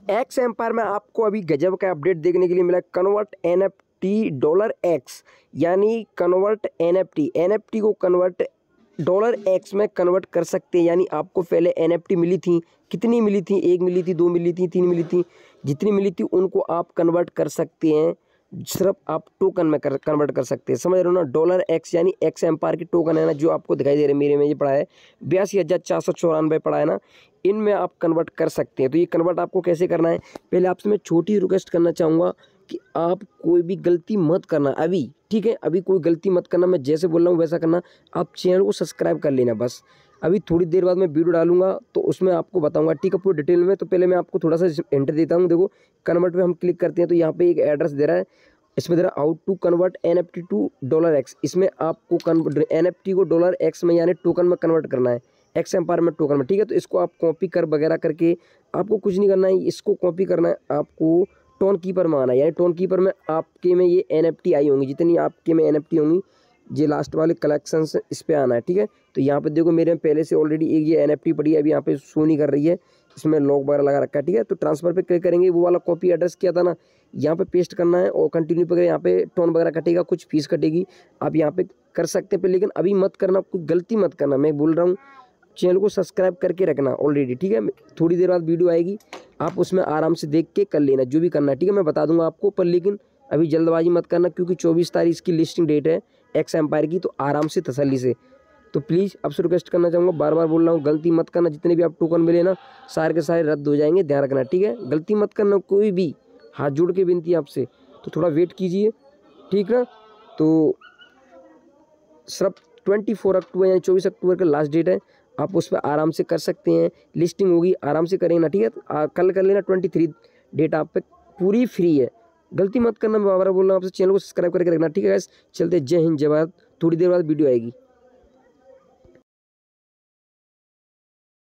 X empire में आपको अभी गजब का अपडेट देखने के लिए मिला। कन्वर्ट NFT $X, यानी कन्वर्ट NFT को कन्वर्ट $X में कन्वर्ट कर सकते हैं। यानी आपको पहले NFT मिली थी, कितनी मिली थी, 1 मिली थी, 2 मिली थी, 3 मिली थी, जितनी मिली थी उनको आप कन्वर्ट कर सकते हैं। सिर्फ आप टोकन में कन्वर्ट कर सकते हैं, समझ रहे हो ना। $X यानी एक्स एम्पायर की टोकन है ना, जो आपको दिखाई दे रहे हैं मेरे में ये पड़ा है 82,494 पड़ा है ना, इनमें आप कन्वर्ट कर सकते हैं। तो ये कन्वर्ट आपको कैसे करना है, पहले आपसे मैं छोटी रिक्वेस्ट करना चाहूँगा कि आप कोई भी गलती मत करना अभी, ठीक है। अभी कोई गलती मत करना, मैं जैसे बोल रहा हूँ वैसा करना। आप चैनल को सब्सक्राइब कर लेना बस। अभी थोड़ी देर बाद मैं वीडियो डालूंगा तो उसमें आपको बताऊंगा, ठीक है, पूरी डिटेल में। तो पहले मैं आपको थोड़ा सा एंटर देता हूँ। देखो कन्वर्ट पे हम क्लिक करते हैं तो यहाँ पे एक एड्रेस दे रहा है, इसमें दे रहा है how to convert NFT to $X। इसमें आपको NFT को $X में यानी टोकन में कन्वर्ट करना है, एक्स एम्पायर में टोकन में, ठीक है। तो इसको आप कॉपी कर वगैरह करके आपको कुछ नहीं करना है, इसको कॉपी करना है आपको, टोन कीपर में आना है। यानी टोन कीपर में आपके में ये NFT आई होंगी, जितनी आपके में NFT होंगी, ये लास्ट वाले कलेक्शन से इस पे आना है, ठीक है। तो यहाँ पे देखो मेरे में पहले से ऑलरेडी एक ये NFT पड़ी है, अभी यहाँ पे शो नहीं कर रही है, इसमें लॉक वगैरह लगा रखा है, ठीक है। तो ट्रांसफर पे क्लिक करेंगे, वो वाला कॉपी एड्रेस किया था ना, यहाँ पे पेस्ट करना है और कंटिन्यू पे, यहाँ पे टोन वगैरह कटेगा, कुछ फीस कटेगी, आप यहाँ पे कर सकते हैं। लेकिन अभी मत करना, कोई गलती मत करना, मैं बोल रहा हूँ। चैनल को सब्सक्राइब करके रखना ऑलरेडी, ठीक है। थोड़ी देर बाद वीडियो आएगी, आप उसमें आराम से देख के कर लेना जो भी करना है, ठीक है। मैं बता दूंगा आपको, पर लेकिन अभी जल्दबाजी मत करना, क्योंकि 24 तारीख इसकी लिस्टिंग डेट है एक्स एम्पायर की। तो आराम से तसल्ली से, तो प्लीज़ आपसे रिक्वेस्ट करना चाहूँगा, बार बार बोल रहा हूँ, गलती मत करना। जितने भी आप टोकन मिले ना, सारे के सारे रद्द हो जाएंगे, ध्यान रखना, ठीक है। गलती मत करना कोई भी, हाथ जोड़ के विनती है आपसे। तो थोड़ा वेट कीजिए, ठीक ना। तो सिर्फ 24 अक्टूबर यानी 24 अक्टूबर का लास्ट डेट है, आप उस पर आराम से कर सकते हैं। लिस्टिंग होगी, आराम से करेंगे ना, ठीक है। कल कर लेना, 23 डेट आप पे पूरी फ्री है। गलती मत करना, मैं बार बार बोल रहा हूँ आपसे, चैनल को सब्सक्राइब करके रखना, ठीक है गाइस। चलते, जय हिंद, जय भारत। थोड़ी देर बाद वीडियो आएगी।